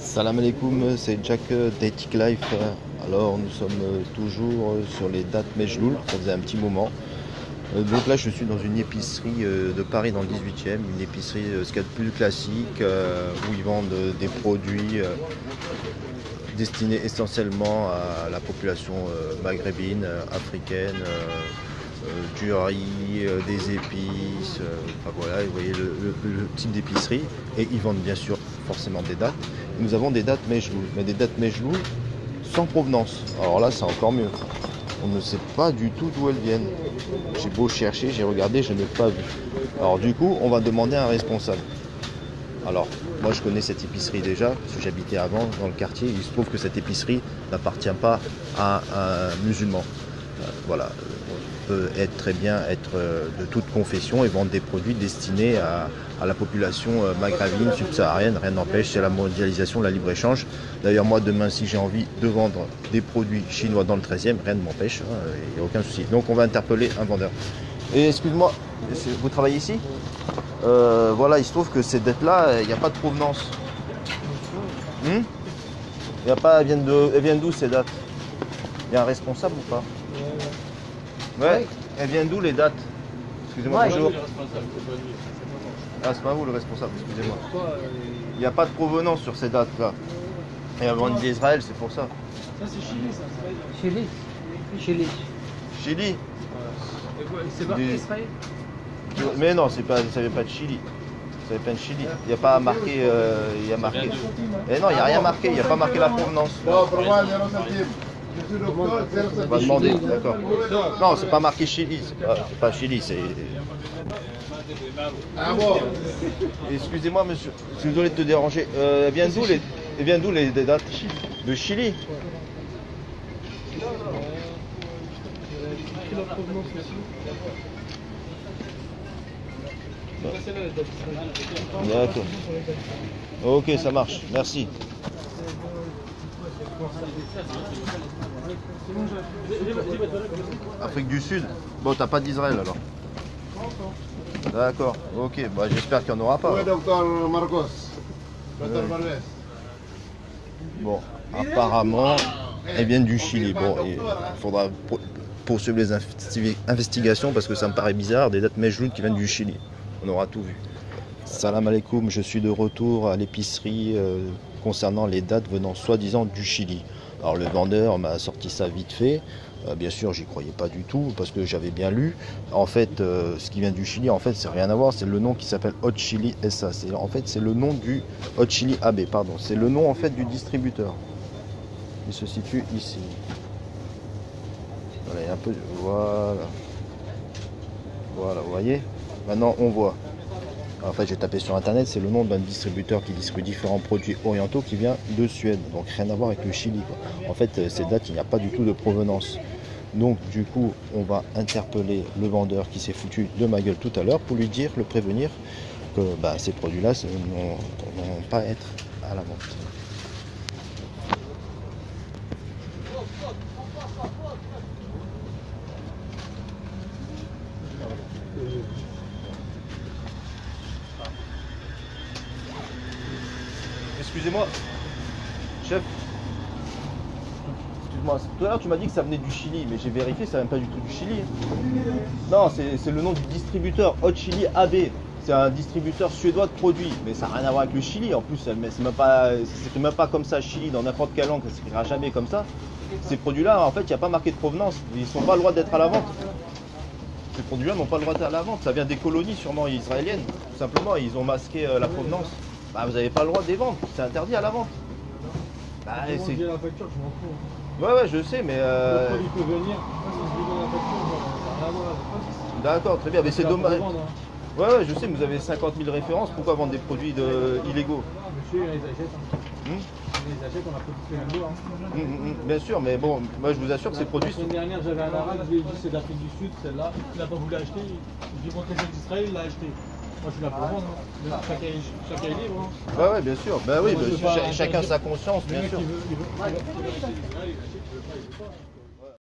Salam alaikum, c'est Jack d'Ethic Life. Alors nous sommes toujours sur les dates Mejloul, ça faisait un petit moment. Donc là je suis dans une épicerie de Paris dans le 18e, une épicerie ce qu'il y a de plus classique, où ils vendent des produits destinés essentiellement à la population maghrébine, africaine, du riz, des épices, enfin voilà, vous voyez le type d'épicerie. Et ils vendent bien sûr forcément des dates. Et nous avons des dates Mejloul, mais des dates Mejloul sans provenance. Alors là c'est encore mieux. On ne sait pas du tout d'où elles viennent. J'ai beau chercher, j'ai regardé, je n'ai pas vu. Alors du coup, on va demander à un responsable. Alors, moi je connais cette épicerie déjà, parce que j'habitais avant dans le quartier. Il se trouve que cette épicerie n'appartient pas à un musulman. Voilà, on peut très bien être de toute confession et vendre des produits destinés à la population maghrébine, subsaharienne. Rien n'empêche, c'est la mondialisation, la libre-échange. D'ailleurs, moi demain, si j'ai envie de vendre des produits chinois dans le 13e, rien ne m'empêche, il n'y a aucun souci. Donc on va interpeller un vendeur. Et excuse-moi, vous travaillez ici ? Voilà, il se trouve que ces dettes-là, il n'y a pas de provenance. Il y a pas, elles viennent d'où ces dates? Il y a un responsable ou pas? Ouais, elles viennent d'où les dates? Excusez-moi, bonjour. Ah, c'est pas vous le responsable, excusez-moi. Il n'y a pas de provenance sur ces dates-là. Et elles viennent d'Israël, c'est pour ça. Ça c'est Chili, ça. Chili. Chili. Chili? C'est marqué Israël. Mais non, ça vient pas de Chili. Ça vient pas de Chili. Il n'y a pas marqué. Il y a marqué. Eh non, il n'y a rien marqué. Il n'y a pas marqué la provenance. On va demander, d'accord. Non, c'est pas marqué Chili. C'est pas Chili, c'est. Excusez-moi, monsieur. Je suis désolé de te déranger. Elles viennent d'où les dates? De Chili. D'accord. Ok, ça marche. Merci. Afrique du Sud. Bon, t'as pas d'Israël alors. D'accord. Ok. Bah, j'espère qu'il n'y en aura pas. Oui, docteur Marcos. Docteur Valves. Bon, apparemment, elles viennent du Chili. Bon, il faudra poursuivre les investigations parce que ça me paraît bizarre, des dates Mejloul qui viennent du Chili. On aura tout vu. Salam alaikum, je suis de retour à l'épicerie concernant les dates venant soi-disant du Chili. Alors le vendeur m'a sorti ça vite fait. Bien sûr, j'y croyais pas du tout parce que j'avais bien lu. En fait, ce qui vient du Chili, en fait, c'est rien à voir. C'est le nom qui s'appelle Hot Chili SA. En fait, c'est le nom du Hot Chili AB, pardon. C'est le nom en fait du distributeur. Il se situe ici. Voilà, il y a un peu. Voilà. Voilà, vous voyez. Maintenant, on voit. En fait, j'ai tapé sur internet, c'est le nom d'un distributeur qui distribue différents produits orientaux qui vient de Suède. Donc rien à voir avec le Chili, quoi. En fait, ces dates, il n'y a pas du tout de provenance. Donc du coup, on va interpeller le vendeur qui s'est foutu de ma gueule tout à l'heure pour lui dire, le prévenir que ces produits-là ne vont pas être à la vente. Excusez-moi, chef. Excuse-moi, tout à l'heure tu m'as dit que ça venait du Chili, mais j'ai vérifié, ça vient pas du tout du Chili. Non, c'est le nom du distributeur, Hot Chili AB. C'est un distributeur suédois de produits, mais ça n'a rien à voir avec le Chili. En plus, c'est même pas comme ça, Chili, dans n'importe quelle langue, ça ne s'écrira jamais comme ça. Ces produits-là, en fait, il n'y a pas marqué de provenance. Ils n'ont pas le droit d'être à la vente. Ces produits-là n'ont pas le droit d'être à la vente. Ça vient des colonies, sûrement israéliennes. Tout simplement, ils ont masqué la provenance. Vous n'avez pas le droit de les vendre, c'est interdit à la vente. C'est la facture, je m'en fous. Ouais, je sais, mais. Le produit peut venir, moi, si je lui donne la facture, ça n'a rien à voir. D'accord, très bien, mais c'est dommage. Vendre, hein. Ouais, je sais, mais vous avez 50 000 références, pourquoi vendre des produits illégaux? Monsieur, ils achètent. Ils les achètent, on a produit un jour. Bien sûr, mais bon, moi je vous assure que ces produits sont. La semaine dernière, j'avais un arabe, je lui ai dit c'est d'Afrique du Sud, celle-là. Il n'a pas voulu acheter. Je lui ai montré celle d'Israël, il l'a acheté. Moi je suis là pour vendre. Chacun est libre. Hein. Ouais, bien sûr. Chacun sa conscience, bien sûr. Il veut pas.